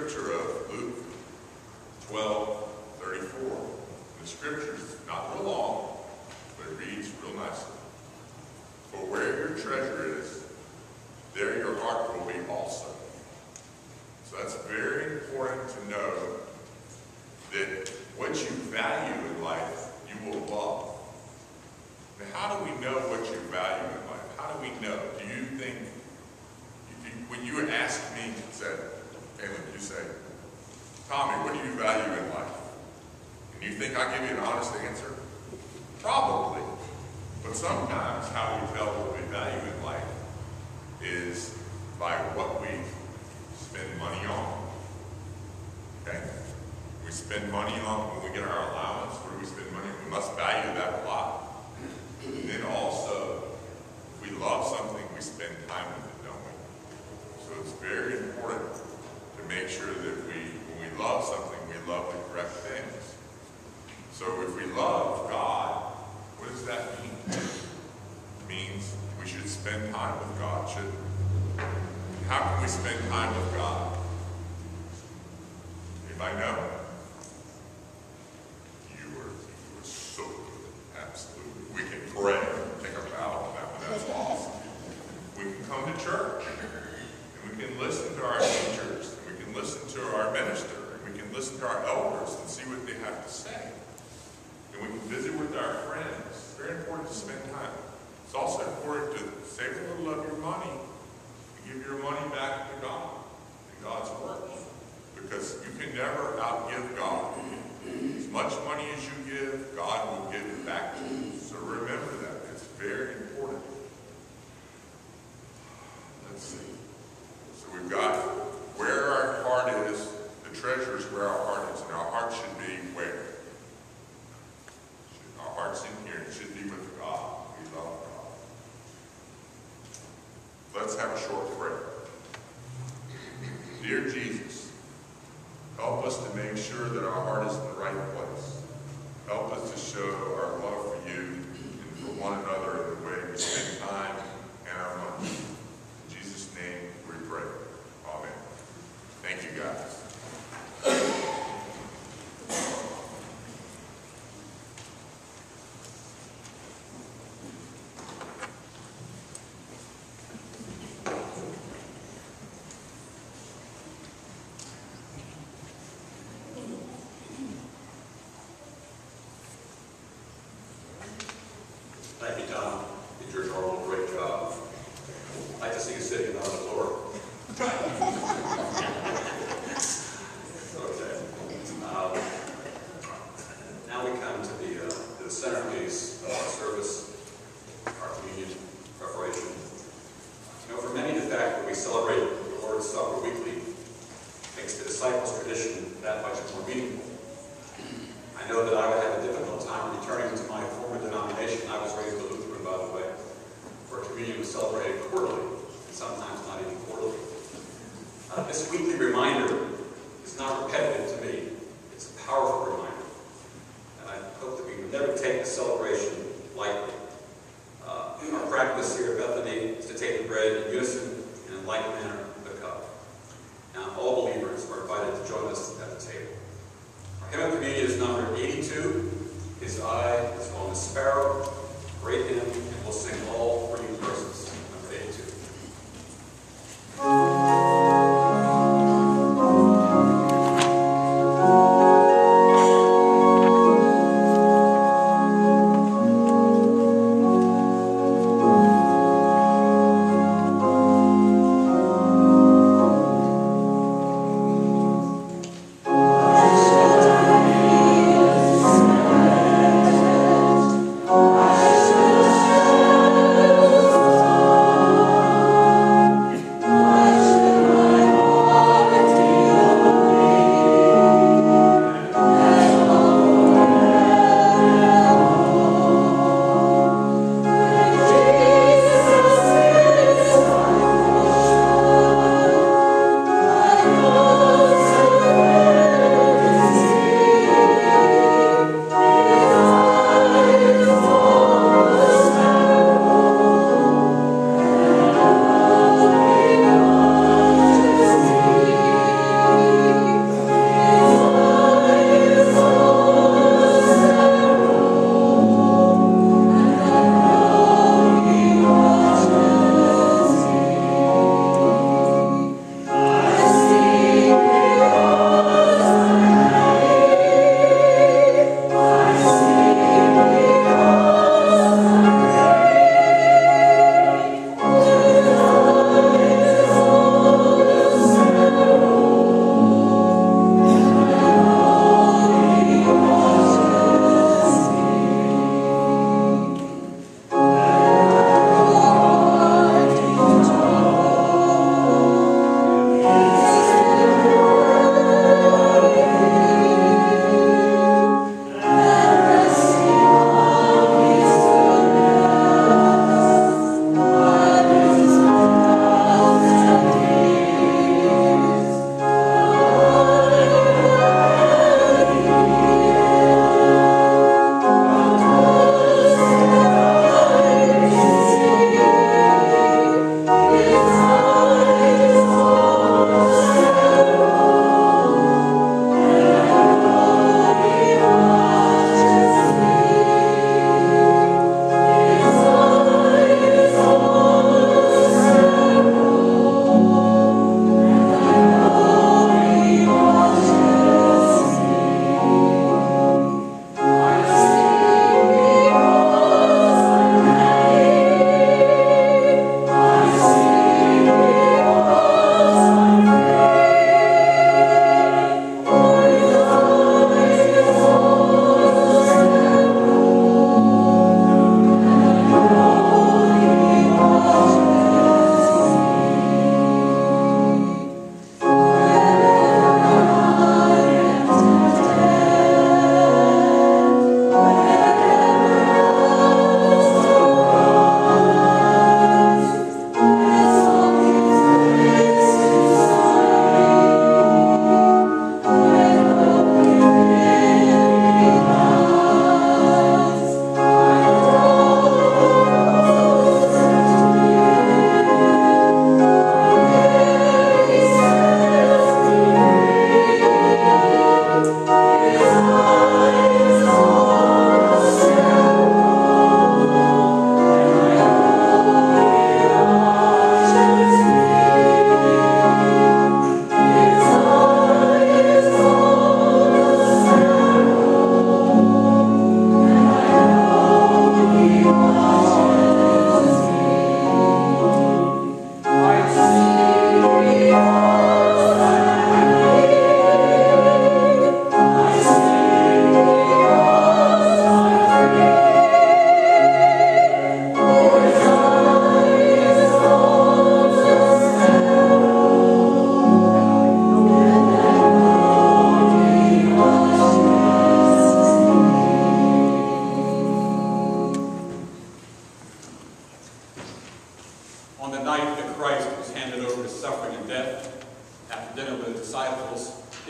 scripture of Luke 12:34. The scripture's not real long, but it reads real nicely. For where your treasure is, there your heart will be also. So that's very important to know that what you value in life, you will love. Now, how do we know what you value in life? How do we know? Do you think, when you ask me, said, Caleb, you say, Tommy, what do you value in life? And you think I give you an honest answer? Probably. But sometimes how we tell what we value in life is by what we spend money on. Okay? We spend money on, when we get our allowance, what do we spend money on? We must value that a lot. And then also, if we love something, we spend time with it, don't we? So it's very important to make sure that when we love something, we love the correct things. So if we love God, what does that mean? It means we should spend time with God, shouldn't we? How can we spend time with God? Anybody know? You were so good. Absolutely. We can pray. Take a bow on that one. That's awesome. We can come to church. And we can listen to our teachers. And we can listen to our minister. And we can listen to our elders and see what they have to say. And we can visit with our friends. It's very important to spend time. It's also important to save a little of your money and give your money back to God and God's work. Because you can never outgive God. As much money as you give, God will give it back to you. So remember that. It's very important. Let's see. So we've got where our heart is. The treasure is where our heart is. And our heart should be where? Our heart's in here. It should be with God. We love God. Let's have a short prayer. Dear Jesus, help us to make sure that our heart is in the right place. Help us to show our love for you and for one another in the way we spend time and our money. In Jesus' name we pray. Amen. Thank you, guys. Thank you, Tom. You did your normal great job. I'd like to see you sitting on the floor. Okay. Now we come to the centerpiece of our service, our communion preparation. You know, for many, the fact that we celebrate the Lord's Supper weekly makes the disciples' tradition that much more meaningful. I know that I would have a difficult time returning to my former denomination. I was raised a Lutheran, by the way, where communion was celebrated quarterly, and sometimes not even quarterly. This weekly reminder is not repetitive to me. It's a powerful reminder. And I hope that we would never take the celebration lightly. Our practice here at Bethany is to take the bread in unison and in like manner the cup. Now, all believers are invited to join us at the table. Our hymn of communion is number 82. His eye is on the sparrow. Great hymn, and we'll sing all 3 verses. Number 82.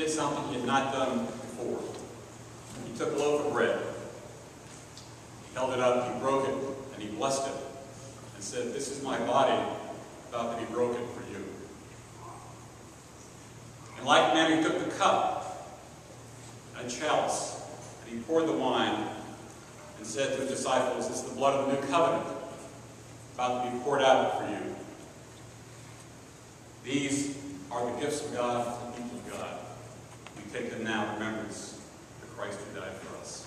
did something he had not done before. He took a loaf of bread, he held it up, he broke it, and he blessed it, and said, "This is my body about to be broken for you." In like manner, he took the cup and a chalice, and he poured the wine, and said to his disciples, "This is the blood of the new covenant, about to be poured out for you. These are the gifts of God for the people of God. We take them now in remembrance of the Christ who died for us."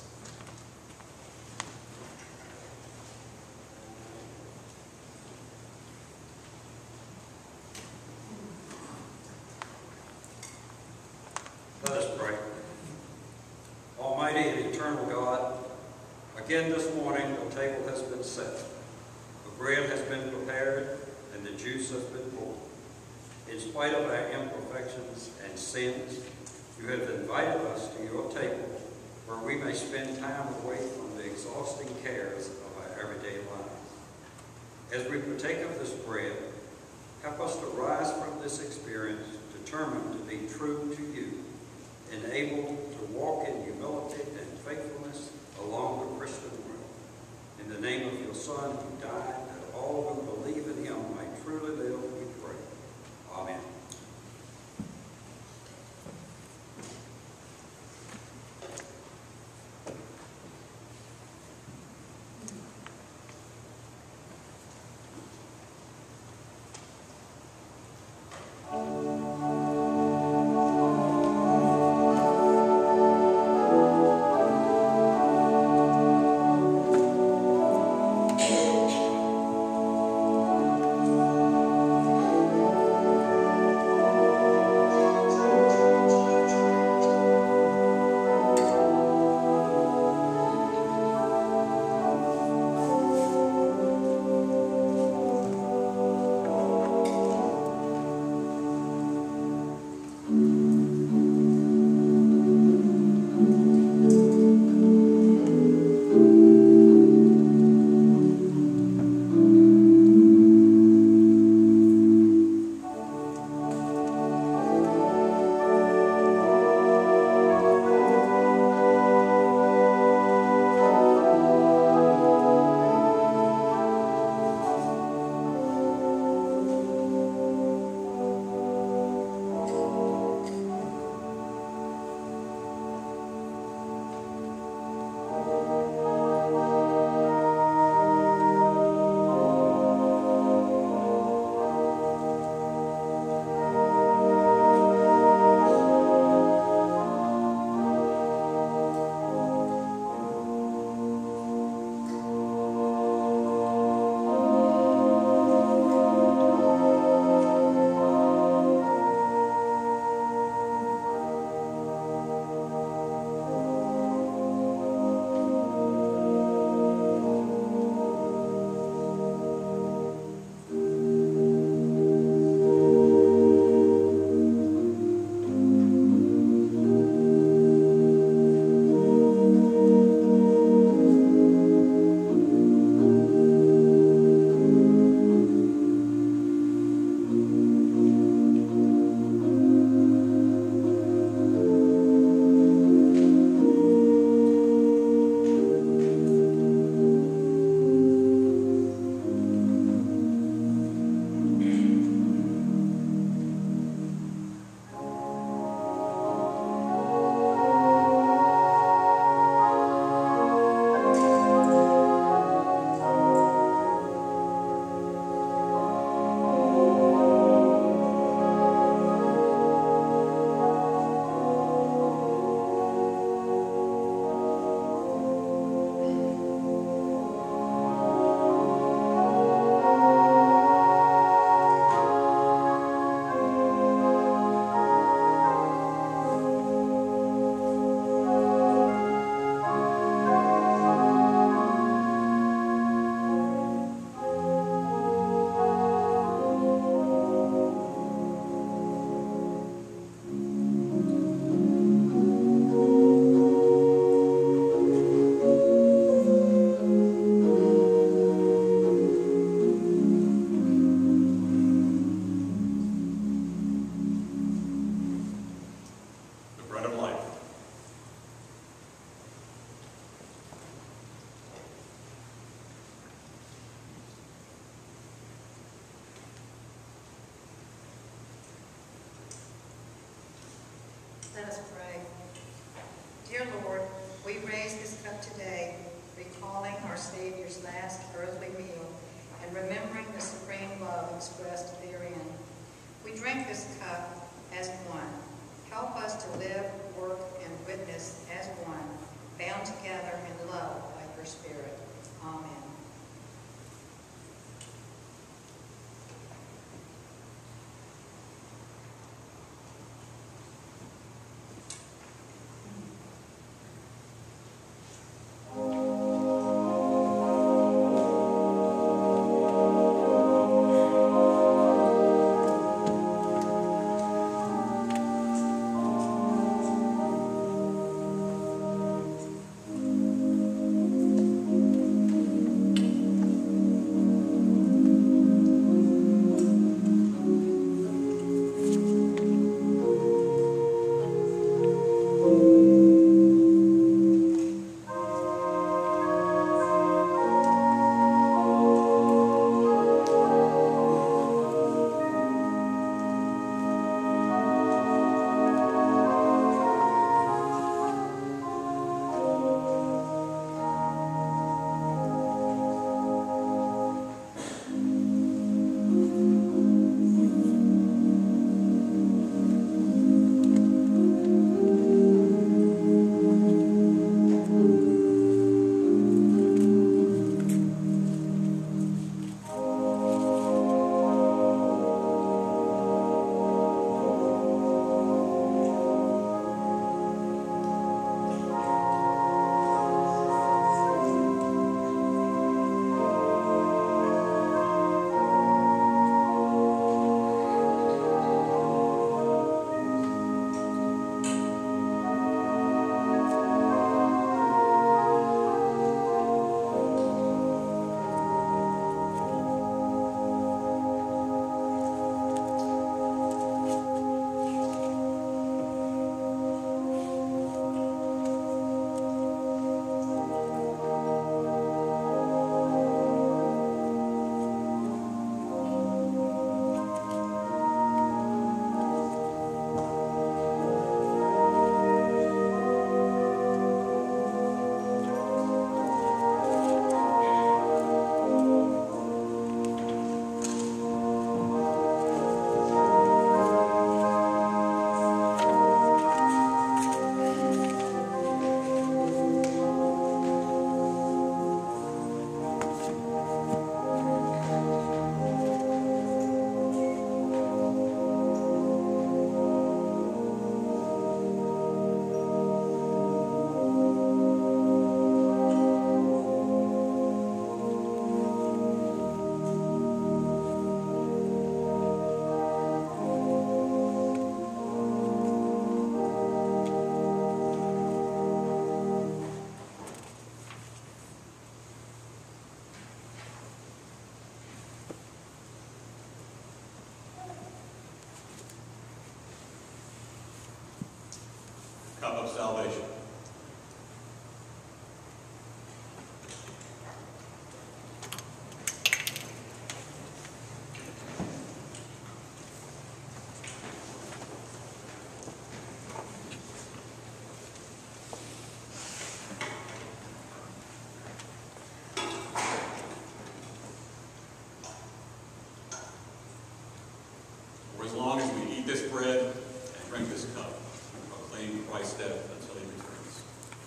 Let us pray. Almighty and eternal God, again this morning the table has been set, the bread has been prepared, and the juice has been poured. In spite of our imperfections and sins, you have invited us to your table where we may spend time away from the exhausting cares of our everyday lives. As we partake of this bread, help us to rise from this experience determined to be true to you, and able to walk in humility and faithfulness along the Christian road. In the name of your Son who died, that all who believe in him might truly live, we pray. Amen. Let us pray. Dear Lord, we raise this cup today, recalling our Savior's last earthly meal and remembering the supreme love expressed therein. We drink this cup as one. Help us to live, work, and witness as one, bound together in love by your Spirit. Amen. Cup of salvation. For as long as we eat this bread and drink this cup, we proclaim Christ's death until he returns.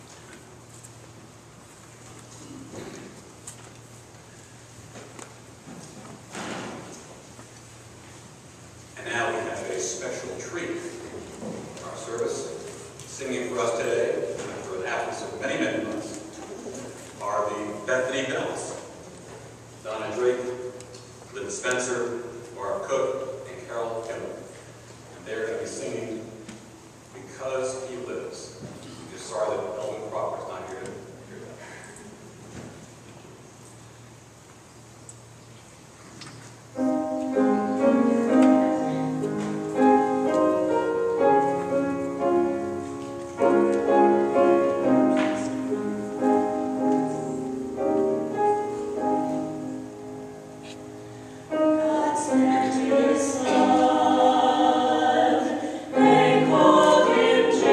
And now we have a special treat in our service. Singing for us today, after an absence of many, many months, are the Bethany Bells. Donna Drake, Lynn Spencer, Laura Cook, and Carol Kimball. And they're going to be singing Because He Lives. I'm just sorry that Elvin Crawford's not here to hear that. God sent His Son, they called Him Jesus.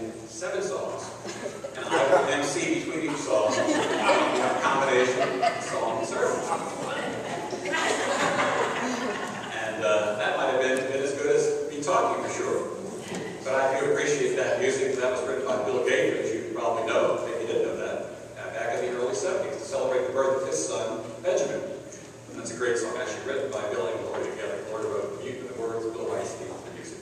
sing 7 songs, and I will MC between each song, a combination of song and sermon. And that might have been as good as me talking, for sure. But I do appreciate that music. That was written by Bill Gaither, as you probably know, maybe you didn't know that, back in the early 70s, to celebrate the birth of his son, Benjamin. And that's a great song, actually written by Bill and Gloria together. Gloria wrote the words, Bill Weinstein the music.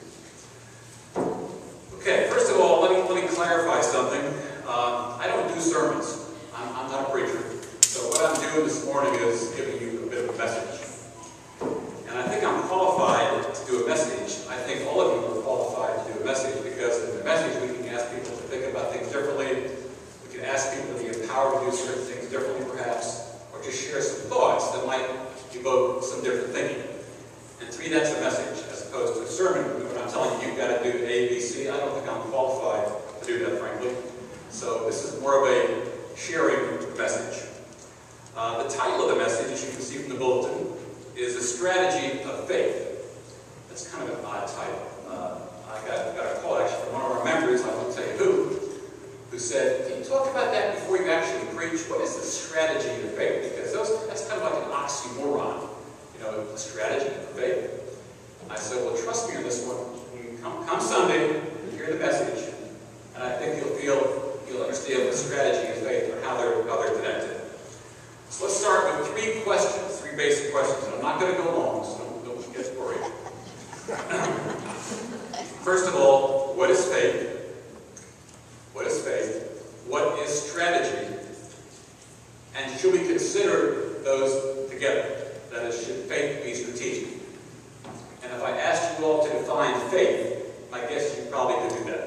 Okay, first of all, let me clarify something. I don't do sermons. I'm not a preacher. So what I'm doing this morning is giving you a bit of a message. And I think I'm qualified to do a message. I think all of you are qualified to do a message, because in the message we can ask people to think about things differently. We can ask people to be empowered to do certain things differently, perhaps, or just share some thoughts that might evoke some different thinking. And to me, that's a message, as opposed to a sermon. When I'm telling you, you've got to do A, B, C, I don't think I'm qualified to do that, frankly. So this is more of a sharing message. The title of the message, as you can see from the bulletin, is A Strategy of Faith. That's kind of an odd title. I got a call, actually, from one of our members, I won't tell you who said, can you talk about that before you actually preach? What is the strategy of faith? Because that's kind of like an oxymoron. You know, the strategy of faith. I said, well, trust me on this one. When you come Sunday, you hear the message, and I think you'll understand the strategy of faith or how they're connected. So let's start with 3 questions, 3 basic questions. And I'm not going to go long, so don't get worried. First of all, what is faith? What is faith? What is strategy? And should we consider those together? That is, should faith be strategic? And if I asked you all to define faith, I guess you probably could do that.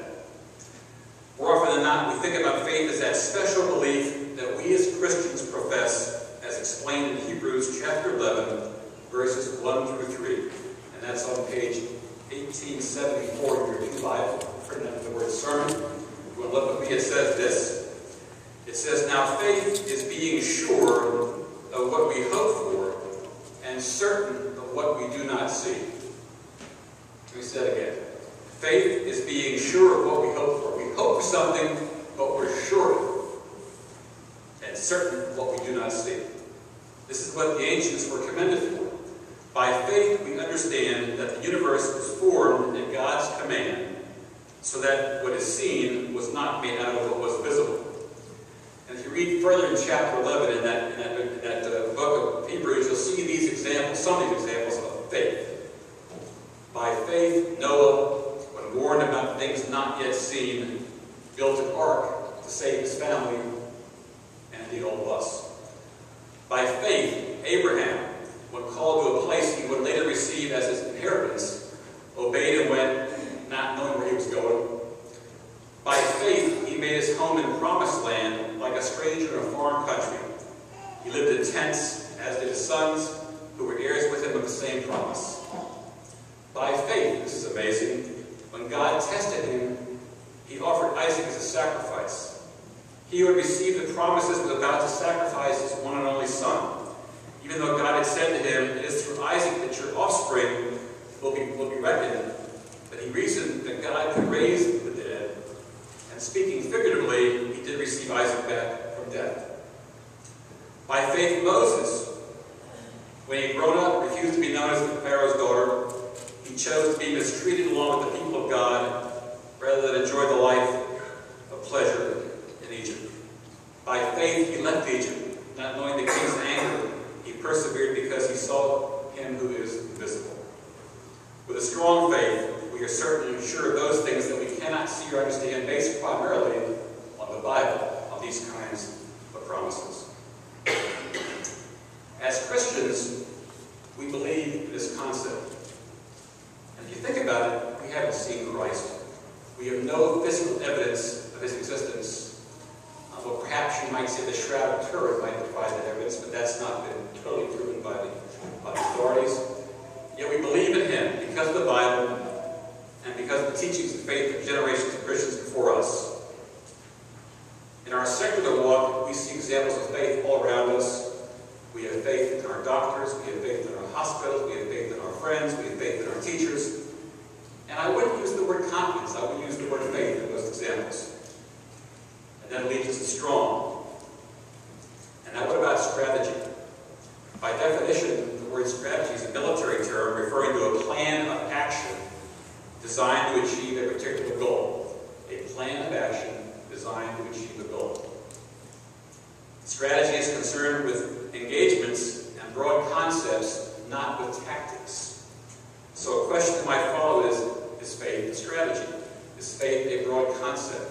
More often than not, we think about faith as that special belief that we as Christians profess, as explained in Hebrews chapter 11, verses 1 through 3. And that's on page 1874 in your new Bible, printed under the word sermon. If you want to look with me, it says this. It says, now faith is being sure of what we hope for and certain of what we do not see. Let me say it again. Faith is being sure of what we hope for. We hope for something, but we're sure and certain of what we do not see. This is what the ancients were commended for. By faith, we understand that the universe was formed at God's command, so that what is seen was not made out of what was visible. And if you read further in chapter 11 in that book of Hebrews, you'll see these examples, some of these examples of faith. By faith, Noah, when warned about things not yet seen, built an ark to save his family and the all of us. By faith, Abraham, when called to a place he would later receive as his inheritance, obeyed and went, not knowing where he was going. By faith, he made his home in the promised land like a stranger in a foreign country. He lived in tents, as did his sons, who were heirs with him of the same promise. By faith, this is amazing, when God tested him, he offered Isaac as a sacrifice. He who had received the promises was about to sacrifice his one and only son, even though God had said to him, it is through Isaac that your offspring will be reckoned. But he reasoned that God could raise the dead, and speaking figuratively, he did receive Isaac back from death. By faith, Moses, when he had grown up, refused to be known as Pharaoh's daughter. He chose to be mistreated along with the people of God, rather than enjoy the life of pleasure in Egypt. By faith, he left Egypt, not knowing the king's anger. He persevered because he saw him who is invisible. With a strong faith, we are certainly sure of those things that we cannot see or understand, based primarily on the Bible, on these kinds of promises. As Christians, we believe in this concept. And if you think about it, we haven't seen Christ. We have no physical evidence of his existence. Well, perhaps you might say the Shroud of Turin might provide that evidence, but that's not been totally proven by the authorities. Yet we believe in him because of the Bible and because of the teachings of faith of generations of Christians before us. In our secular walk, we see examples of faith all around us. We have faith in our doctors, we have faith in our hospitals, we have faith in our friends, we have faith in our teachers. And I wouldn't use the word confidence, I would use the word faith in those examples. that allegiance is strong. And now what about strategy? By definition, the word strategy is a military term referring to a plan of action designed to achieve a particular goal. A plan of action designed to achieve a goal. Strategy is concerned with engagements and broad concepts, not with tactics. So a question that might follow is faith a strategy? Is faith a broad concept?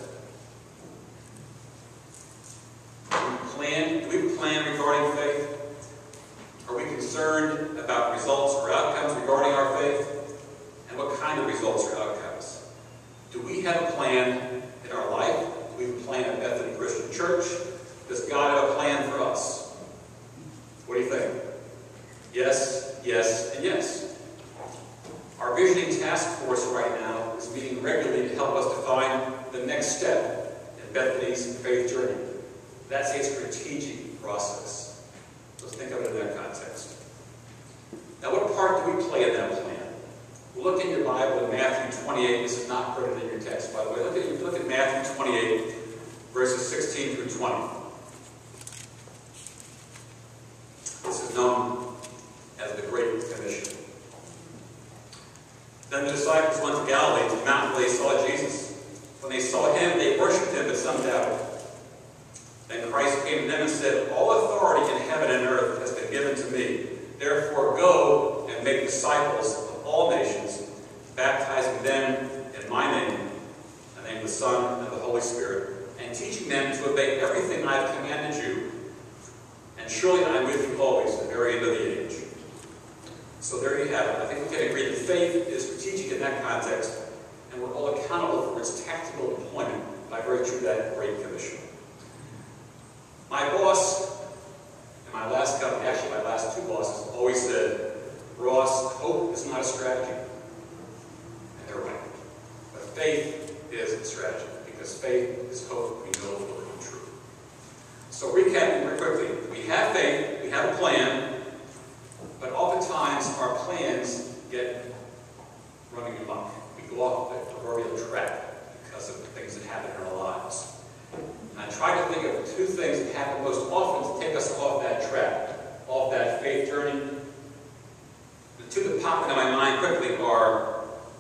Do we plan regarding faith? Are we concerned about results or outcomes regarding our faith? And what kind of results or outcomes? Do we have a plan in our life? Do we have a plan at Bethany Christian Church? Does God have a plan for us? What do you think? Yes, yes, and yes. Our visioning task force right now is meeting regularly to help us define the next step in Bethany's faith journey. That's a strategic process. Let's think of it in that context. Now, what part do we play in that plan? Look in your Bible in Matthew 28. This is not printed in your text, by the way. Look at Matthew 28, verses 16 through 20. This is known as the Great Commission. Then the disciples went to Galilee, to the mountain where they saw Jesus. When they saw him, they worshipped him, but some doubted. Then Christ came to them and said, "All authority in heaven and earth has been given to me. Therefore go and make disciples of all nations, baptizing them in my name, in the name of the Son and the Holy Spirit, and teaching them to obey everything I have commanded you. And surely I am with you always to the very end of the age." So there you have it. I think we can agree that faith is strategic in that context, and we're all accountable for its tactical deployment by virtue of that Great Commission. My boss in my last company, actually my last two bosses, always said, "Ross, hope is not a strategy." And they're right. But faith is a strategy, because faith is hope we know will come true. So recapping very quickly, we have faith, we have a plan, but oftentimes our plans get running amok. We go off the proverbial track because of the things that happen in our lives. And I try to think of two things that happen most often to take us off that track, off that faith journey. The two that pop into my mind quickly are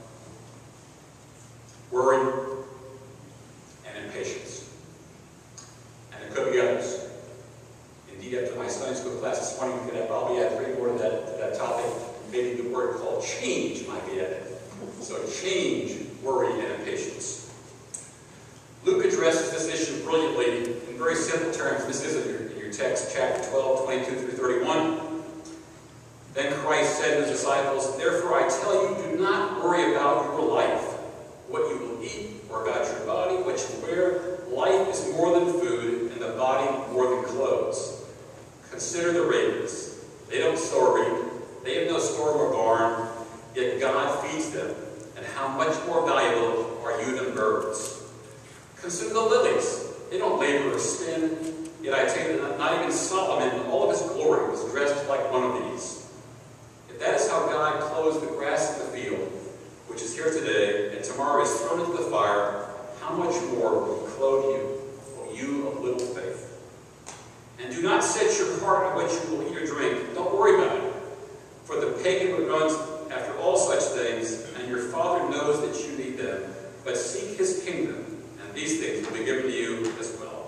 worry and impatience. And there could be others. Indeed, after my Sunday school class this morning, we could probably add three more to that topic. Maybe the word called change might be added. So change, worry, and impatience. Luke addresses this issue brilliantly in very simple terms. This is in your text, chapter 12, 22 through 31. Then Christ said to his disciples, "Therefore I tell you, do not worry about your life, what you will eat, or about your body, what you wear. Life is more than food, and the body more than clothes. Consider the ravens. They don't sow or reap. They have no store or barn, yet God feeds them. And how much more valuable are you than birds? Consider the lilies. They don't labor or spin, yet I tell you that not even Solomon in all of his glory was dressed like one of these. If that is how God clothes the grass of the field, which is here today, and tomorrow is thrown into the fire, how much more will he clothe you, O you of little faith? And do not set your heart on what you will eat or drink. Don't worry about it. For the pagan runs after all such things, and your Father knows that you need them. But seek his kingdom, and these things will be given to you as well."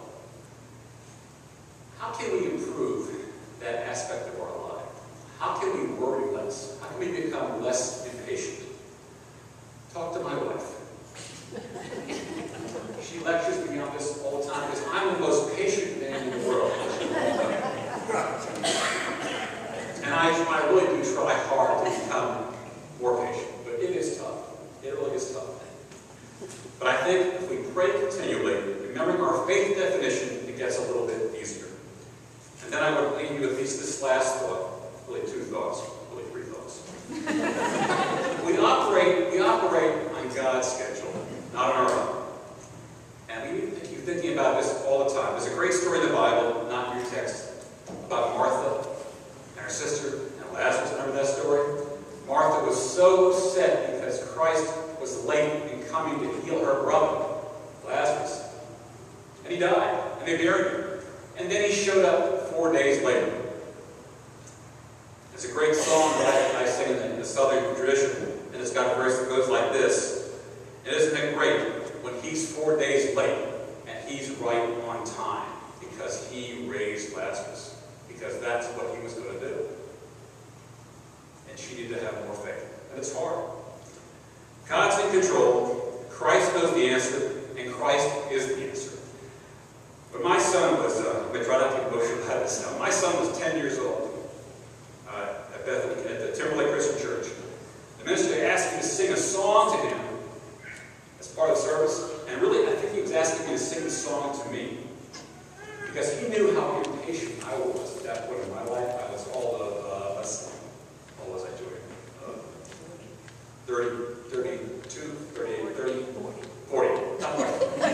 How can we improve that aspect of our life? How can we worry less? How can we become less impatient? Talk to my wife. She lectures me on this all the time because I'm the most patient man in the world. And I really do try hard to become more patient, but it is tough. It really is tough. But I think if we pray continually, remembering our faith definition, it gets a little bit easier. And then I would leave you with at least this last thought, really two thoughts, really three thoughts. We operate on God's schedule, not on our own. And we need to keep thinking about this all the time. There's a great story in the Bible, not in your text, about Martha and her sister and Lazarus. Remember that story? Martha was so upset because Christ was late in coming to heal her brother, Lazarus. And he died, and they buried him. And then he showed up 4 days later. There's a great song that I sing in the Southern tradition, and it's got a verse that goes like this. And isn't it great when he's 4 days late and he's right on time because he raised Lazarus, because that's what he was going to do. And she needed to have more faith. And it's hard. God's in control. Christ knows the answer, and Christ is the answer. But my son was, I'm going to try not to get emotional about this now. My son was 10 years old at Bethany, at the Timberlake Christian Church. The minister asked me to sing a song to him as part of the service. And really, I think he was asking me to sing the song to me. Because he knew how impatient I was at that point in my life. I was all of, what was I doing? 32, 38, 30, 40. Not quite.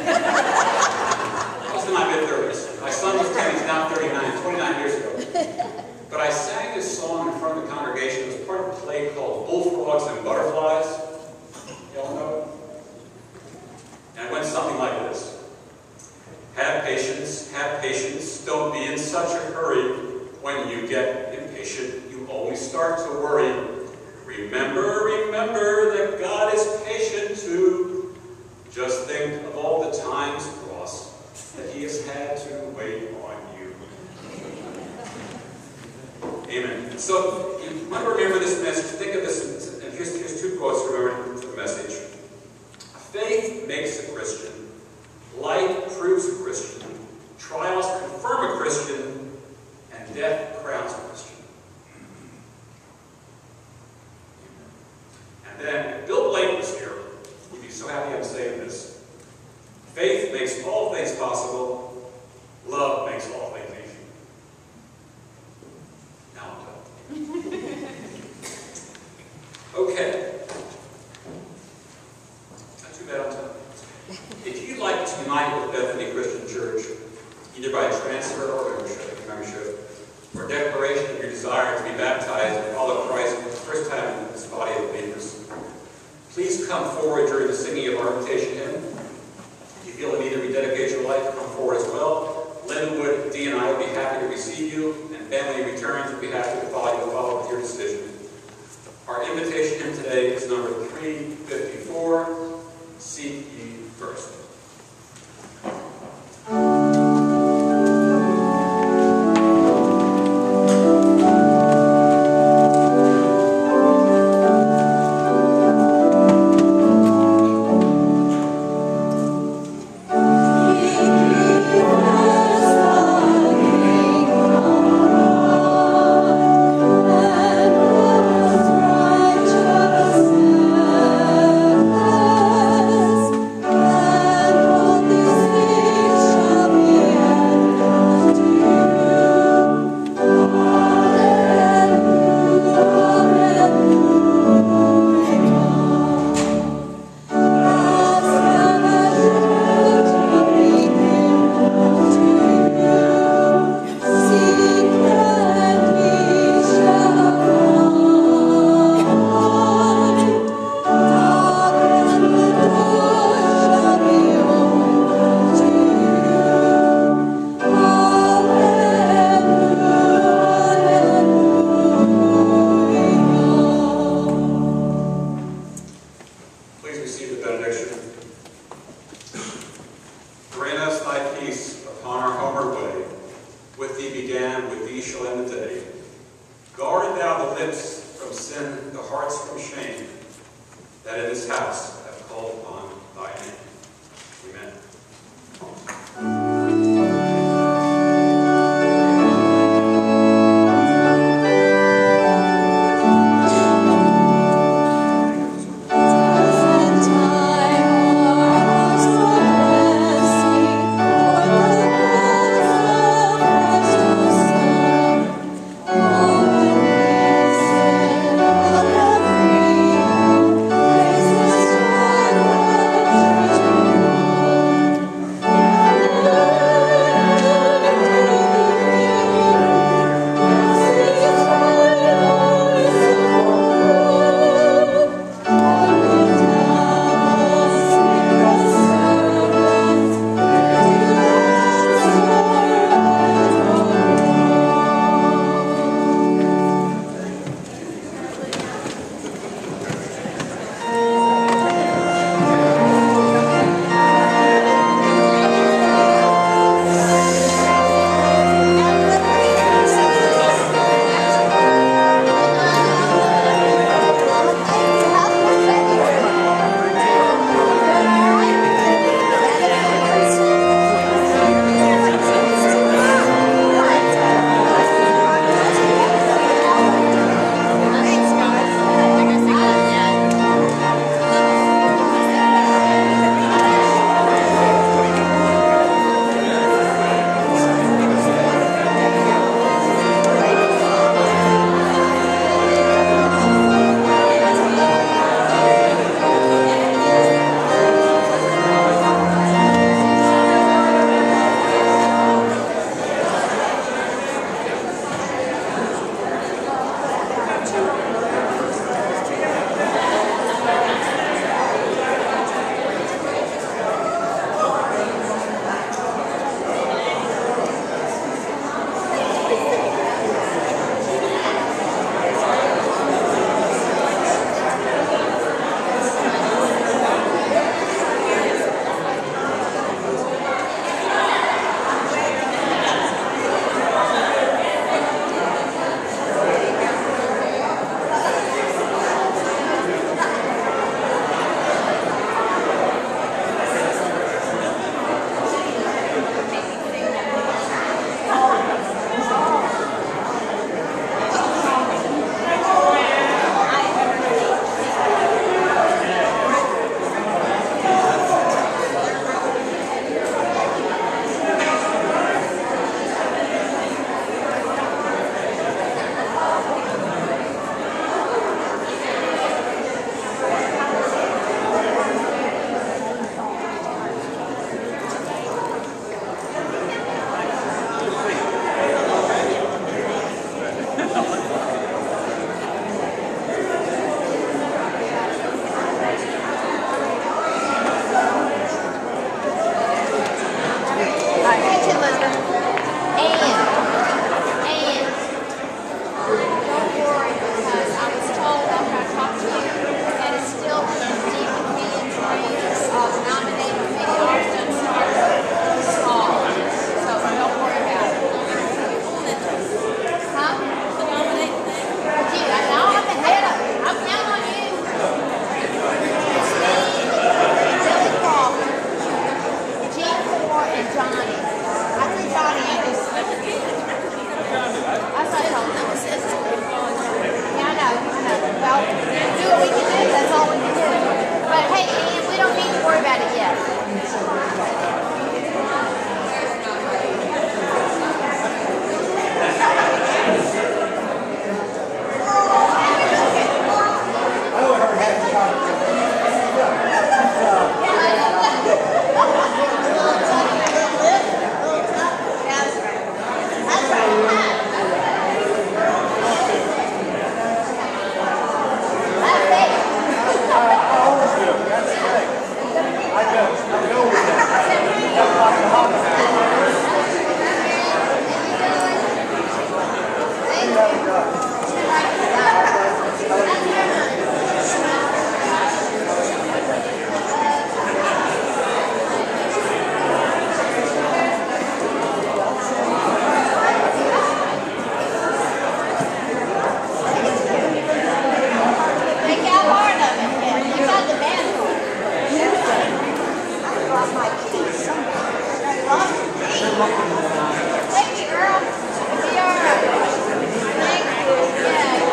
I was in my mid-30s. My son was 10, he's now 39, 29 years ago. But I sang this song in front of the congregation. It was part of a play called Bullfrogs and Butterflies. Y'all know it? And it went something like this. Have patience, don't be in such a hurry. When you get impatient, you always start to worry. Remember that God is patient too. Just think of all the times, Ross, that he has had to wait on you. Amen. So, you want to remember this message. Think of this, and here's two quotes to remember for the message. Faith makes a Christian. Life proves a Christian. Trials confirm a Christian. And death crowns a Christian. And then, if Bill Blake was here, he'd be so happy I'm saying this. Faith makes all things possible. Love makes all things easy. Now I'm done. Okay. Not too bad on time. If you'd like to unite with Bethany Christian Church, either by transfer or membership, or declaration of your desire to be baptized and follow Christ for the first time in this body of believers, please come forward during the singing of our invitation hymn. If you feel the need to rededicate your life, come forward as well. Linwood, Dee, and I will be happy to receive you, and Family Returns will be happy to follow with your decision. Our invitation hymn today is number 354, Seek Ye First. Thank you, girl. Be all right. Thank you. Yeah.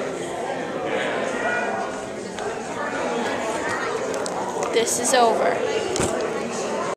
This is over.